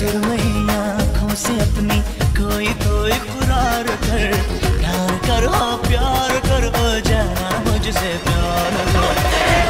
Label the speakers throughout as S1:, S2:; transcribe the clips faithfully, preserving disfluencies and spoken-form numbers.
S1: देख वही आँखों से अपनी कोई तो इकरार कर, प्यार कर हो प्यार कर, ओ जाना मुझसे प्यार कर।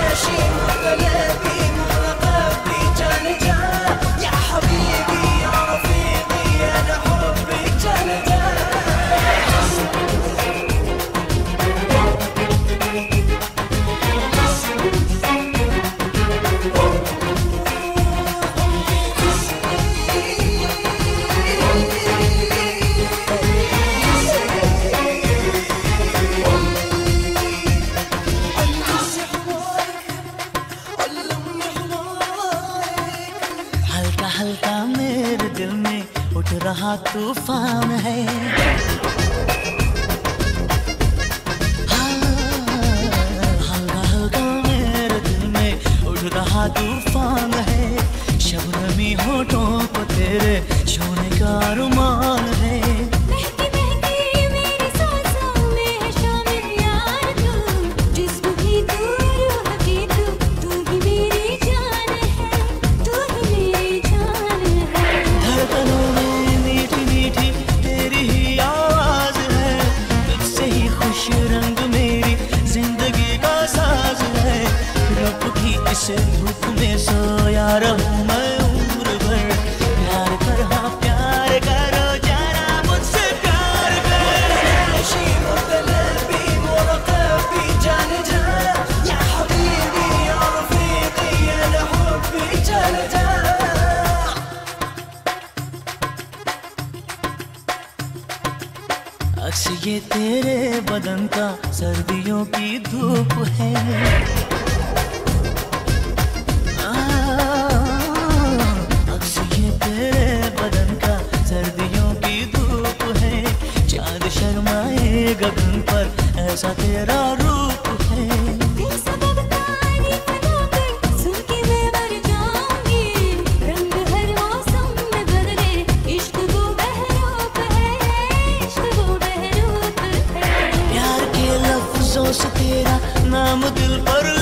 S1: हल्का मेरे दिल में उठ रहा तूफान है, हाँ, हल्का हल्का मेरे दिल में उठ रहा तूफान है। शबनमी होठों को तेरे छूने का अरमान है। इस धूप में सोया रहूं मैं उम्र भर, प्यार कर हाँ प्यार करो जाना मुझसे प्यार कर। जाने जा या हबीबी या रफीकी या हुब्बी जाने जा। अक्स ये तेरे बदन का सर्दियों की धूप है, गगन पर ऐसा तेरा रूप है।
S2: सबब तारीफ ना कर, सुन के मैं मर जाऊंगी। रंग हर मौसम में बदले, इश्क वो बहरूप है, इश्क वो बहरूप है।
S1: प्यार के लफ्जों से तेरा नाम दिल पर